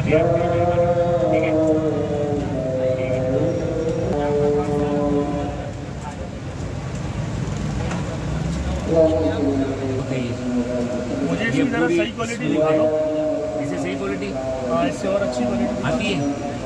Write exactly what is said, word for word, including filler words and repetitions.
दिया, ठीक है। मुझे इसकी ज़रा सही क्वालिटी दिखाओ, इससे सही क्वालिटी, हाँ इससे और अच्छी क्वालिटी आती है।